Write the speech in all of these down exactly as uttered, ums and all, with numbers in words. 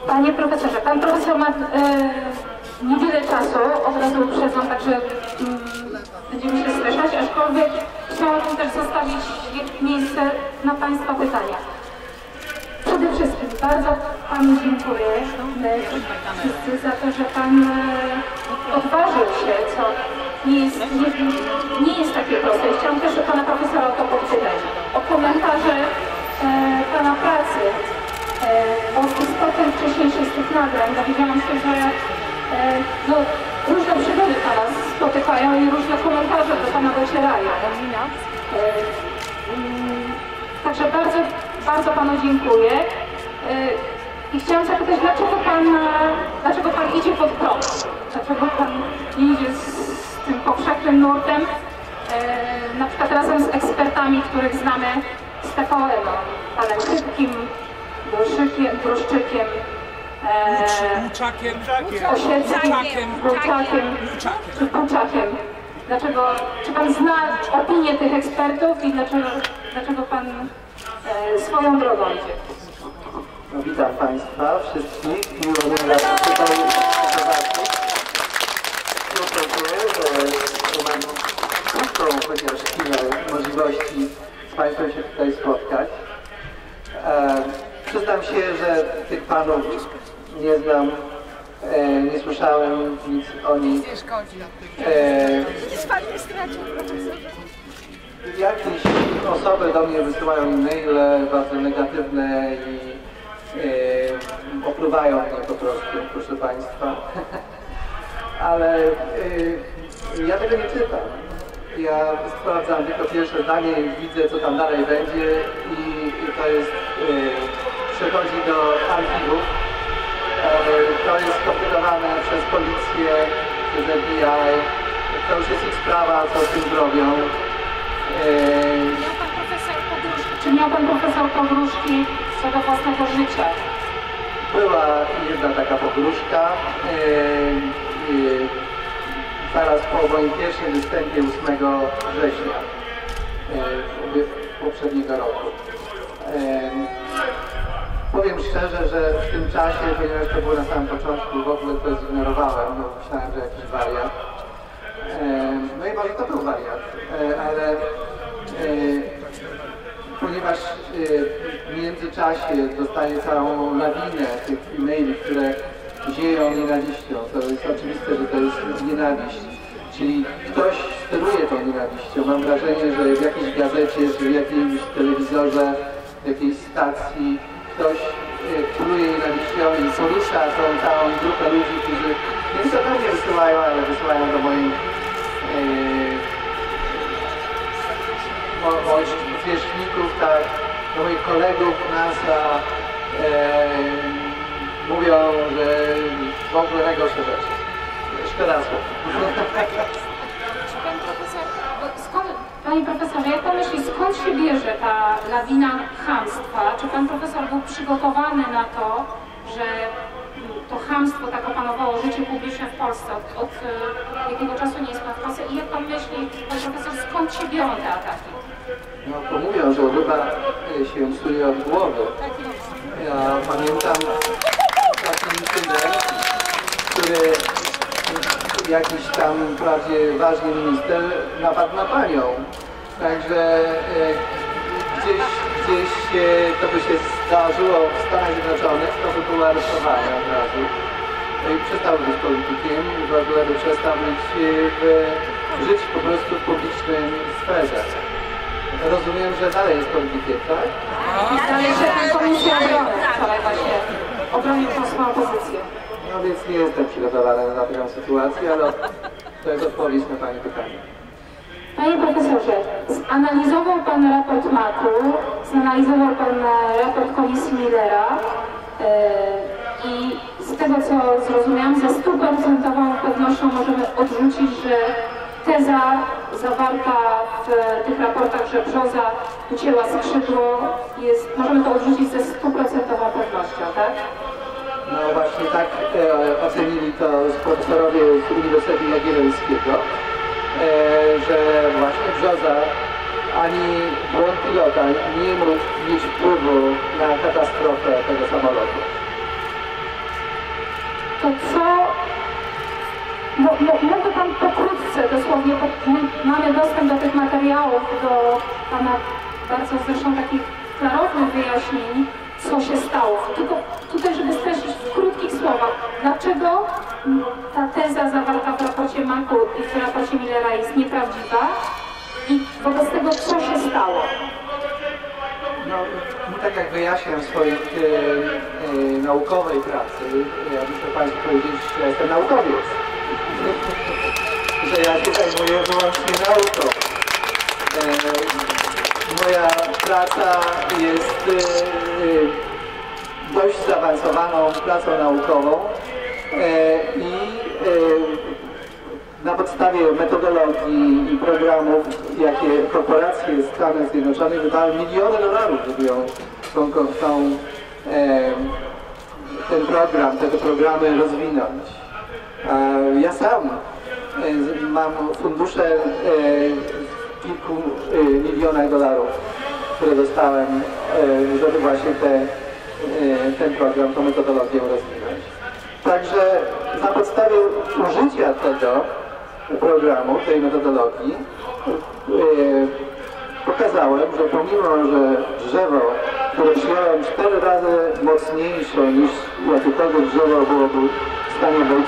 Panie profesorze, pan profesor ma e, niewiele czasu, od razu uprzedzam, także mm, będziemy się streszać, aczkolwiek chciałabym też zostawić miejsce na Państwa pytania. Przede wszystkim bardzo Panu dziękuję wszyscy za to, że Pan e, odważył się, co nie jest, nie, nie jest takie proste. Chciałam też Pana profesora o to podpytać, o komentarze e, Pana pracy, e, bo z potem wcześniejszych z tych nagrań dowiedziałam się, że e, no, różne przygody Pana spotykają i różne komentarze do Pana docierają. E, mm, także bardzo, bardzo Panu dziękuję. I chciałam zapytać, dlaczego Pan, dlaczego Pan idzie pod prąd? Dlaczego Pan idzie z, z tym powszechnym nurtem, e, na przykład razem z ekspertami, których znamy z T V N, Panem Szybkim, Bruszykiem, Bruszczykiem, e, Buczakiem, Osieckim, Buczakiem, czy Buczakiem. Dlaczego, czy Pan zna opinię tych ekspertów i dlaczego, dlaczego Pan e, swoją drogą idzie? No, witam Państwa wszystkich. Miło mi raz tutaj zobaczyć. Dziękuję, że mam krótką chociaż chwilę możliwości z Państwem się tutaj spotkać. E, przyznam się, że tych Panów nie znam, e, nie słyszałem nic o nich. E, jakieś osoby do mnie wysyłają e-maile bardzo negatywne i Yy, opluwają mnie po prostu, proszę Państwa. Ale yy, ja tego nie czytam. Ja sprawdzam tylko pierwsze zdanie i widzę, co tam dalej będzie i, i to jest, yy, przechodzi do archiwów. Yy, to jest kompletowane przez policję, przez F B I. To już jest ich sprawa, co z tym zrobią. Yy, miał pan profesor podróżki, czy miał Pan profesor podróżki co do własnego życia? Była jedna taka podróżka, yy, yy, zaraz po moim pierwszym występie ósmego września yy, poprzedniego roku. Yy, powiem szczerze, że w tym czasie, ponieważ to było na samym początku, w ogóle to zignorowałem, bo myślałem, że jakiś wariat. Yy, no i może to był wariat, yy, ale yy, ponieważ y, w międzyczasie dostaję całą lawinę tych e-maili, które zieją nienawiścią. To jest oczywiste, że to jest nienawiść. Czyli ktoś steruje tą nienawiścią. Mam wrażenie, że w jakiejś gazecie, czy w jakimś telewizorze, w jakiejś stacji ktoś y, kieruje nienawiścią i porusza tą całą grupę ludzi, którzy nie tylko do mnie wysyłają, ale wysyłają do moich y, moich zwierzchników, tak, do moich kolegów NASA e, mówią, że w ogóle najgorsze rzeczy. Szkoda słów. Pan profesor, skąd, Panie profesorze, jak Pan myśli, skąd się bierze ta lawina chamstwa? Czy Pan profesor był przygotowany na to, że to chamstwo tak opanowało życie publiczne w Polsce? Od, od jakiego czasu nie jest Pan w Polsce? I jak Pan myśli, Pan profesor, skąd się biorą te ataki? No to mówią, że ryba się psuje od głowy. Ja pamiętam taki incydent, który jakiś tam wprawdzie ważny minister napadł na panią. Także e, gdzieś, gdzieś e, to by się zdarzyło w Stanach Zjednoczonych, to by było aresztowane od razu. No i przestał być politykiem, w ogóle by przestał być w, żyć po prostu w publicznej sferze. Rozumiem, że dalej jest politykiem, tak? Dalej się Pan Komisji Obrony, wczoraj właśnie obronił Pan swoją pozycję. No więc nie jestem przygotowany na taką sytuację, ale to jest odpowiedź na Pani pytanie. Panie profesorze, zanalizował Pan raport M A K-u, zanalizował Pan raport Komisji Millera yy, i z tego co zrozumiałam, ze stuprocentową pewnością możemy odrzucić, że teza zawarta w tych raportach, że brzoza ucięła skrzydło, jest, możemy to odrzucić ze stuprocentową pewnością, tak? No właśnie tak e, ocenili to profesorowie z Uniwersytetu Jagiellońskiego, e, że właśnie brzoza ani błąd pilota nie mógł mieć wpływu na katastrofę tego samolotu. to co, mo, mo, mógłby Pan pokrótce, dosłownie, bo my mamy dostęp do tych materiałów, do Pana bardzo zresztą takich klarownych wyjaśnień, co się stało. Tylko tutaj, żeby streścić w krótkich słowach, dlaczego ta teza zawarta w raporcie Maku i w raporcie Millera jest nieprawdziwa i wobec tego, co się stało? No, tak jak wyjaśniam w swojej e, e, naukowej pracy, ja muszę Państwu powiedzieć, że jestem naukowiec. Że ja się zajmuję wyłącznie nauką. E, moja praca jest e, dość zaawansowaną pracą naukową e, i e, na podstawie metodologii i programów, jakie korporacje Stanów Zjednoczonych wydały miliony dolarów, żeby ją, tą, tą, e, ten program, te programy rozwinąć. E, ja sam e, mam fundusze e, w kilku e, milionach dolarów, które dostałem, e, żeby właśnie te, e, ten program, tą metodologię rozwinąć. Także na podstawie użycia tego programu, tej metodologii yy, pokazałem, że pomimo, że drzewo, które przyjąłem cztery razy mocniejsze niż jakiekolwiek drzewo byłoby w stanie być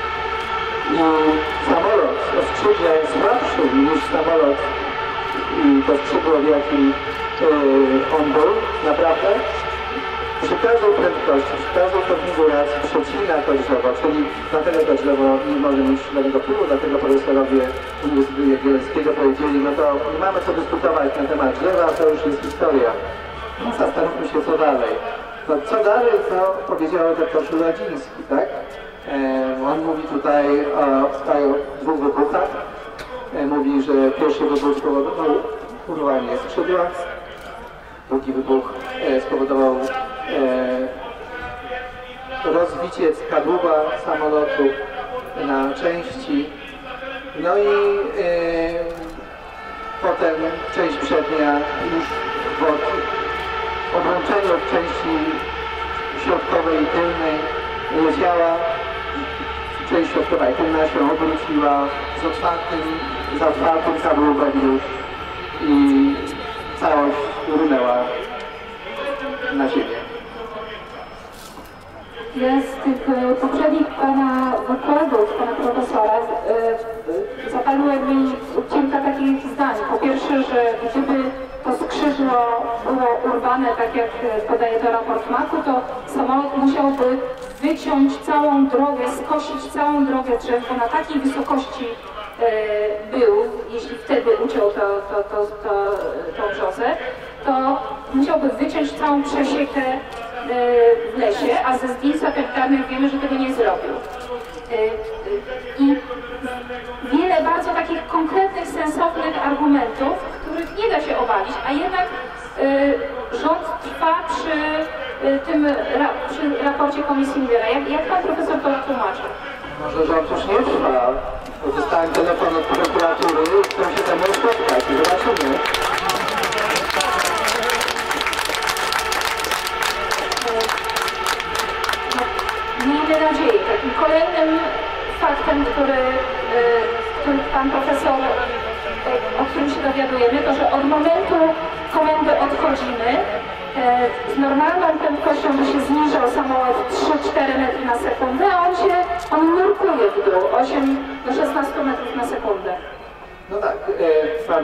i samolot o skrzydle słabszym niż samolot i to skrzydło, w jakim yy, on był, naprawdę przy każdej prędkości, przy każdej konfiguracji przecina to drzewo, czyli dlatego to drzewo nie może mieć żadnego wpływu, dlatego profesorowie Uniwersytetu Jagiellońskiego powiedzieli, no to nie mamy co dyskutować na temat drzewa, to już jest historia. No zastanówmy się, co dalej. No co dalej, to powiedział doktor Szuladziński, tak? E, on mówi tutaj o, o dwóch wybuchach. E, mówi, że pierwszy wybuch spowodował urwanie skrzydła, drugi wybuch e, spowodował E, rozbicie kadłuba samolotu na części, no i e, potem część przednia już w odłączeniu od części środkowej i tylnej leciała, część środkowa i tylna się obróciła z otwartym, z otwartym kadłubem już i całość runęła na ziemię. Ja z tych e, poprzednich Pana wykładów, Pana profesora, e, zapadło mi kilka takich zdań. Po pierwsze, że gdyby to skrzydło było urwane, tak jak podaje to raport Maku, to samolot musiałby wyciąć całą drogę, skosić całą drogę drzew, bo na takiej wysokości e, był, jeśli wtedy uciął to, to, to, to, tą brzozę, to musiałby wyciąć całą przesiekę w lesie, a ze zdjęć satelitarnych wiemy, że tego nie zrobił. I wiele bardzo takich konkretnych, sensownych argumentów, których nie da się obalić, a jednak rząd trwa przy tym przy raporcie Komisji Millera. Jak, jak Pan Profesor to tłumaczy? Może rząd już nie trwa. Dostałem telefon od prokuratury, chcą się ze mną spotkać i zobaczymy. Miejmy nadzieję. Takim kolejnym faktem, który, który Pan Profesor, o którym się dowiadujemy, to, że od momentu komendy odchodzimy, z normalną prędkością by się zniżał samolot trzy cztery metry na sekundę, a on się, on nurkuje w dół, osiem do szesnastu metrów na sekundę. No tak, pan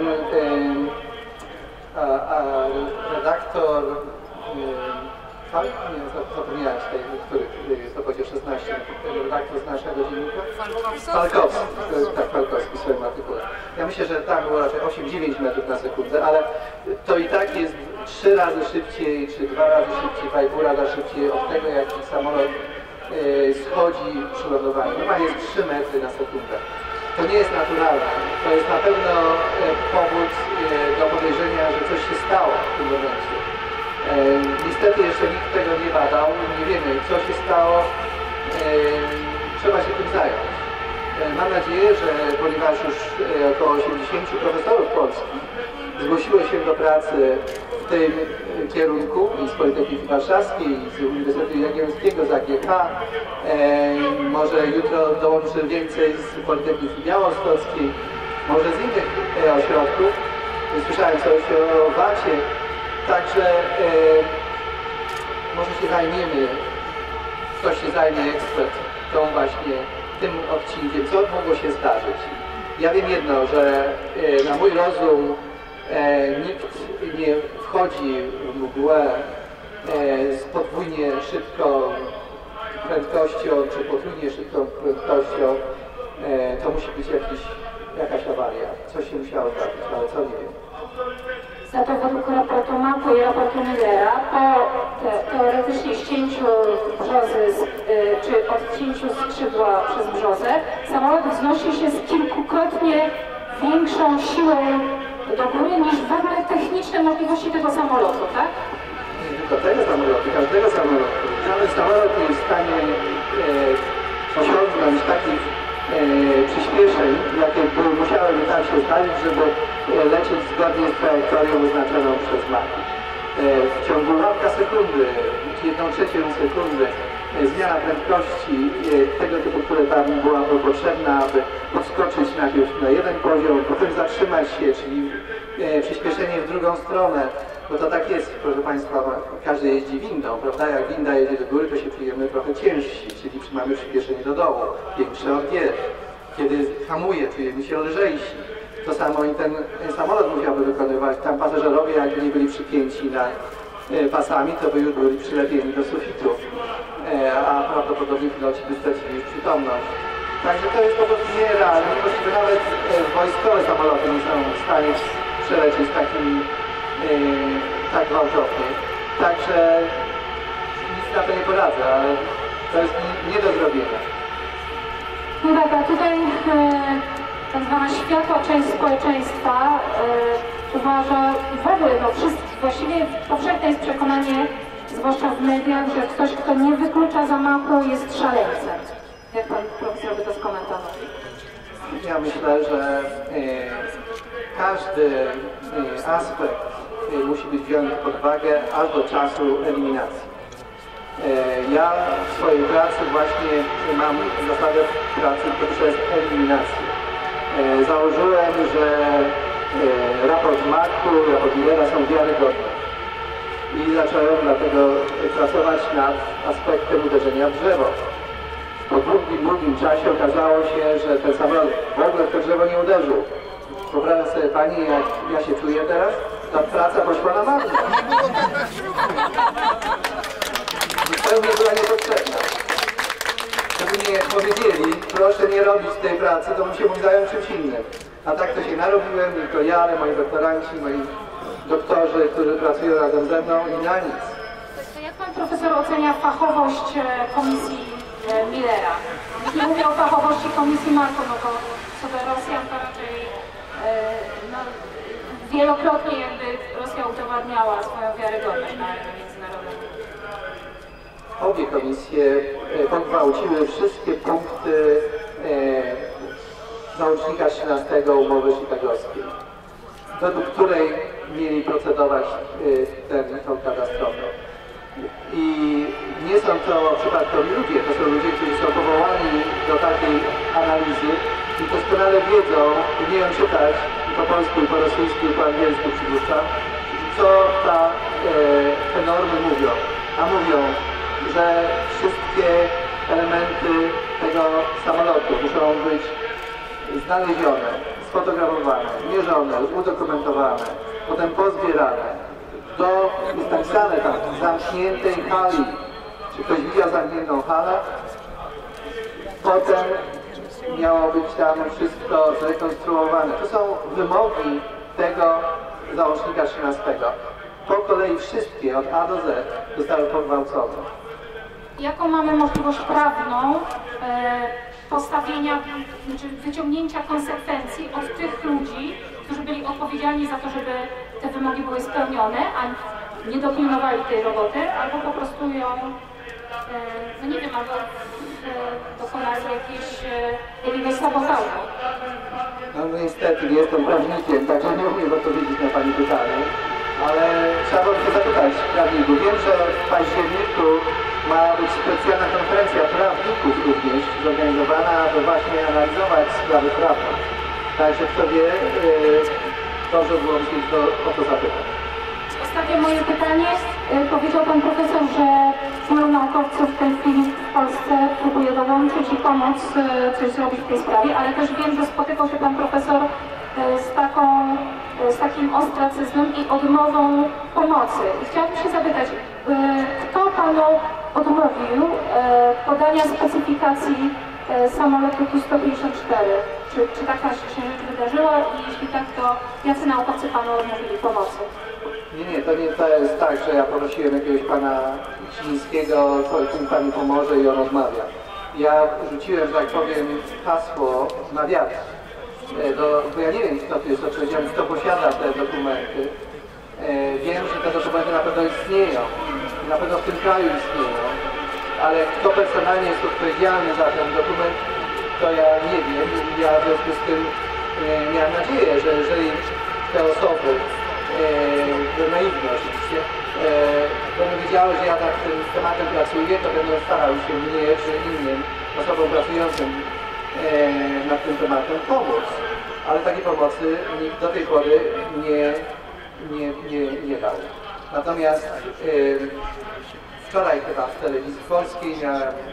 a, a redaktor Fal, nie, zapomniałem z tej, który to będzie szesnaście, redaktor z naszego dziennika? Falkowski. Falkowski, tak, Falkowski w swoim artykule. Ja myślę, że tam było raczej osiem dziewięć metrów na sekundę, ale to i tak jest trzy razy szybciej, czy dwa razy szybciej, dwa i pół razy szybciej od tego, jak samolot e, schodzi przy lądowaniu. Normalnie jest trzy metry na sekundę. To nie jest naturalne. To jest na pewno e, powód e, do podejrzenia, że coś się stało w tym momencie. E, niestety jeszcze nikt tego nie badał, nie wiemy, co się stało, e, trzeba się tym zająć. E, Mam nadzieję, że ponieważ już około osiemdziesięciu profesorów polskich zgłosiło się do pracy w tym kierunku i z Politechniki Warszawskiej, i z Uniwersytetu Jagiellońskiego, z A G H, e, może jutro dołączy więcej z Politechniki Białostockiej, może z innych e, ośrodków. Słyszałem coś o wacie, także e, może się zajmiemy, ktoś się zajmie, ekspert, tą właśnie tym odcinkiem, co mogło się zdarzyć. Ja wiem jedno, że e, na mój rozum e, nikt nie wchodzi w mgłę e, z podwójnie szybką prędkością, czy potrójnie szybką prędkością. E, to musi być jakiś, jakaś awaria. Coś się musiało zdarzyć, ale co nie wiem. Za to według raportu MAP-u i raportu Millera po te, teoretycznie ścięciu brzozy, z, y, czy odcięciu skrzydła przez brzozę, samolot wznosi się z kilkukrotnie większą siłą do góry niż w ogóle techniczne możliwości tego samolotu, tak? Nie tylko tego samolotu, każdego samolotu. Żaden samolot nie jest w stanie e, osiągnąć takich e, przyspieszeń, jakie by musiałyby tam się zdarzyć, żeby e, lecieć zgodnie z trajektorią wyznaczoną przez Mach. E, w ciągu łapka sekundy, jedną trzecią sekundy, e, zmiana prędkości e, tego typu, które tam byłaby potrzebna, aby podskoczyć najpierw na jeden poziom, potem zatrzymać się, czyli e, przyspieszenie w drugą stronę. No to tak jest, proszę Państwa, każdy jeździ windą, prawda? Jak winda jedzie do góry, to się czujemy trochę ciężsi, czyli mamy przyspieszenie do dołu, większe od G. Kiedy hamuje, czujemy się lżejsi. To samo i ten samolot musiałby wykonywać. Tam pasażerowie, jakby nie byli przypięci na pasami, to by już byli przylepieni do sufitu, a prawdopodobnie piloci by stracili już przytomność. Także to jest po prostu nierealne, właściwie nawet wojskowe samoloty nie są w stanie przelecieć takimi Yy, tak gwałtownie. Także nic na to nie poradzę, ale to jest nie, nie do zrobienia. No dobra, tutaj e, tak zwana światła część społeczeństwa e, uważa w ogóle, no wszyscy, właściwie powszechne jest przekonanie, zwłaszcza w mediach, że ktoś, kto nie wyklucza zamachu, jest szaleńcem. Jak pan profesor by to skomentował? Ja myślę, że e, każdy e, aspekt musi być wzięty pod uwagę aż do czasu eliminacji. Ja w swojej pracy właśnie mam zasadę pracy poprzez eliminację. Założyłem, że raport Machu, raport Millera są wiarygodne. I zacząłem dlatego pracować nad aspektem uderzenia w drzewo. Po długim, długim czasie okazało się, że ten samolot w ogóle w to drzewo nie uderzył. Wyobraża sobie Pani, jak ja się czuję teraz? Ta praca poszła na marne. Zupełnie była niepotrzebna. Gdyby nie powiedzieli, proszę nie robić tej pracy, to bym się mógł zająć czymś innym. A tak to się narobiłem, tylko ja, ale moi doktoranci, moi doktorzy, którzy pracują razem ze mną i na nic. Jak pan profesor ocenia fachowość komisji Millera? Nie mówię o fachowości komisji Machu, no to co do Rosjan to raczej no, wielokrotnie jakby Rosja udowadniała swoją wiarygodność na arenie międzynarodowej. Obie komisje pogwałciły wszystkie punkty e, załącznika trzynastego umowy chicagowskiej, według której mieli procedować e, ten, tą katastrofę. I nie są to przypadkowi ludzie, to są ludzie, którzy są powołani do takiej analizy i doskonale wiedzą, umieją czytać i po polsku, i po rosyjsku, i po angielsku przypuszczam, co ta, e, te normy mówią. A mówią, że wszystkie elementy tego samolotu muszą być znalezione, sfotografowane, mierzone, udokumentowane, potem pozbierane. To jest napisane tam, w zamkniętej hali. Czy ktoś widział zamkniętą halę? Potem miało być tam wszystko zrekonstruowane. To są wymogi tego załącznika trzynastego. Po kolei wszystkie, od A do Z, zostały pogwałcone. Jaką mamy możliwość prawną e, postawienia, czy wyciągnięcia konsekwencji od tych ludzi, którzy byli odpowiedzialni za to, żeby te wymogi były spełnione, a nie dopilnowali tej roboty, albo po prostu ją no nie wiem, albo dokonali jakieś, jakiegoś sabotażu. No niestety nie jestem prawnikiem, także nie umiem odpowiedzieć na Pani pytanie, ale trzeba by się zapytać prawników. Wiem, że w październiku ma być specjalna konferencja prawników również zorganizowana, aby właśnie analizować sprawy prawne. Także kto wie, yy, dobrze byłoby się to, o to zapytać. Ostatnie moje pytanie. Powiedział Pan Profesor, że wielu naukowców w tej chwili w Polsce próbuje dołączyć i pomóc coś zrobić w tej sprawie, ale też wiem, że spotykał się Pan Profesor z, taką, z takim ostracyzmem i odmową pomocy. I chciałabym się zapytać, kto Panu odmówił podania specyfikacji samolotu Tu sto pięćdziesiąt cztery? Czy, czy taka się rzecz wydarzyła i jeśli tak, to jacy naukowcy Panu odmówili pomocy? Nie, nie, to nie to jest tak, że ja prosiłem jakiegoś pana Cińskiego, co mi Pani pomoże i on odmawia. Ja rzuciłem, że tak powiem, hasło na wiatr. Do, bo ja nie wiem, kto to jest odpowiedzialny, kto posiada te dokumenty. Wiem, że te dokumenty na pewno istnieją. Na pewno w tym kraju istnieją. Ale kto personalnie jest odpowiedzialny za ten dokument, to ja nie wiem. Ja w związku z tym miałem nadzieję, że jeżeli te osoby e, naiwne oczywiście, e, będą wiedziały, że ja nad tym tematem pracuję, to będą starały się mnie czy innym osobom pracującym e, nad tym tematem pomóc. Ale takiej pomocy nikt do tej pory nie, nie, nie, nie dał. Natomiast e, wczoraj chyba w telewizji polskiej miałem e,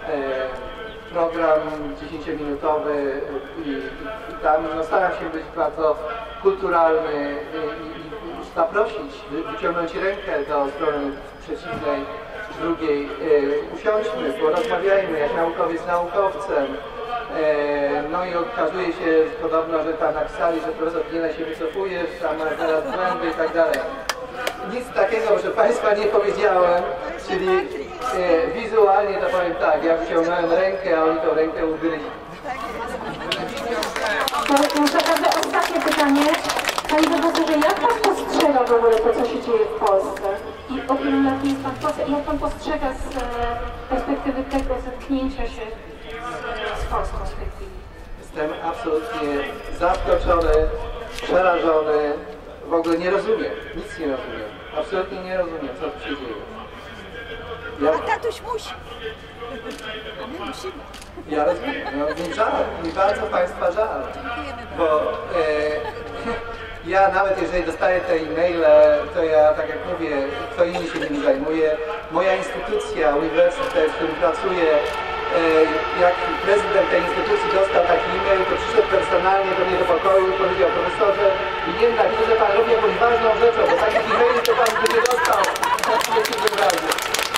program dziesięciominutowy i, i tam no, staram się być bardzo kulturalny i, i zaprosić, wyciągnąć rękę do strony przeciwnej, drugiej. E, usiądźmy, porozmawiajmy jak naukowiec z naukowcem. E, no i okazuje się podobno, że tam napisali, że profesor Gniela się wycofuje, tam ma teraz błędy i tak dalej. Nic takiego, proszę Państwa, nie powiedziałem, czyli e, wizualnie to powiem tak, ja wyciągnąłem rękę, a oni tą rękę ugryźli. To już naprawdę ostatnie pytanie. Panie profesorze, jak Pan postrzega w ogóle to, co się dzieje w Polsce? I o ilu lat jest Pan w Polsce? Jak Pan postrzega z e, perspektywy tego zetknięcia się z, z Polską w tej chwili? Jestem absolutnie zaskoczony, przerażony. W ogóle nie rozumiem, nic nie rozumiem. Absolutnie nie rozumiem, co tu się dzieje. Ja... A tatuś musi. A my musimy. Ja rozumiem, no, mi żal, mi bardzo Państwa żal. Bo e, ja nawet jeżeli dostaję te e-maile, to ja tak jak mówię, kto inny się nimi zajmuje. Moja instytucja, uniwersytet, w którym pracuję, e, jak prezydent tej instytucji dostał taki e-mail, to przyszedł personalnie do mnie do pokoju i powiedział: profesorze, Gnienda, widzę, że Pan robi jakąś ważną rzeczą, bo takich e-maili to Pan by nie dostał w razie.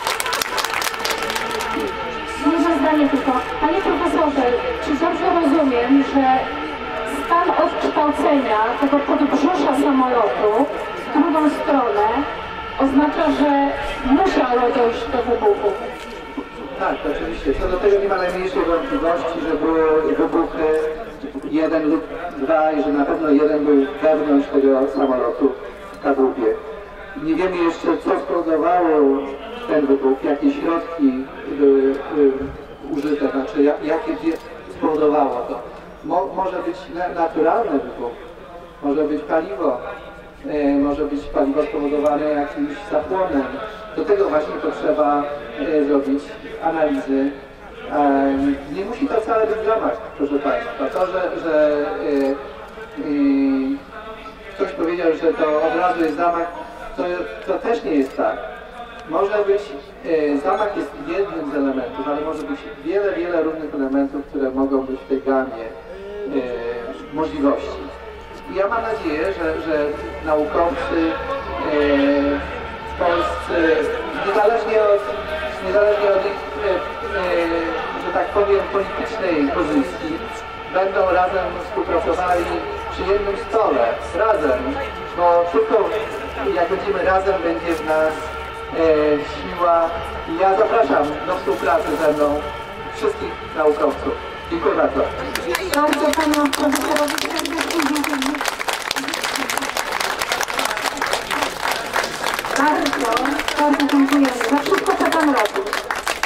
Jedno zdanie tylko. Panie profesorze, czy dobrze rozumiem, że stan odkształcenia tego podbrzusza samolotu w drugą stronę oznacza, że musiało dojść do wybuchu? Tak, oczywiście. Co do tego nie ma najmniejszej wątpliwości, że były wybuchy jeden lub dwa i że na pewno jeden był wewnątrz tego samolotu w kadłubie. Nie wiemy jeszcze, co spowodowało ten wybuch, jakie środki były y, użyte, znaczy jak, jakie spowodowało to. Mo, może być naturalny wybuch, może być paliwo, y, może być paliwo spowodowane jakimś zapłonem. Do tego właśnie potrzeba y, zrobić analizy. Y, nie musi to wcale być zamach, proszę Państwa. To, że, że y, y, ktoś powiedział, że to od razu jest zamach, to, to też nie jest tak. Może być, e, zamach jest jednym z elementów, ale może być wiele, wiele różnych elementów, które mogą być w tej gamie e, możliwości. I ja mam nadzieję, że, że naukowcy e, w Polsce, niezależnie od, niezależnie od ich, e, e, że tak powiem, politycznej pozycji, będą razem współpracowali przy jednym stole, razem, bo tylko jak będziemy razem, będzie w nas e, siła. I ja zapraszam do współpracy ze mną wszystkich naukowców. Dziękuję bardzo. Bardzo Panu Profesorowi serdecznie dziękuję. Bardzo, bardzo dziękuję za wszystko, co Pan robi.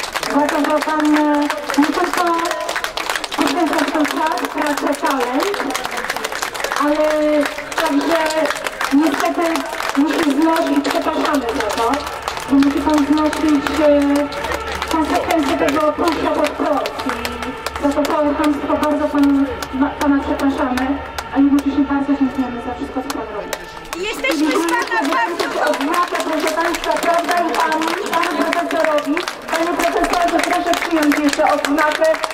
bo Pan e, nie tylko poświęca swój czas, pracę, talent, ale także niestety musi znosić, przepraszamy za to, bo musi Pan znosić e, konsekwencje tego pójścia pod prąd. I za to całe państwo bardzo pan, Pana przepraszamy, a jednocześnie bardzo dziękujemy za wszystko, co Pan robi. Jesteśmy z Pana bardzo... Odznaka, proszę Państwa, prawda i Pani, Panu Profesorowi. Panie Profesorze, proszę przyjąć jeszcze odznakę.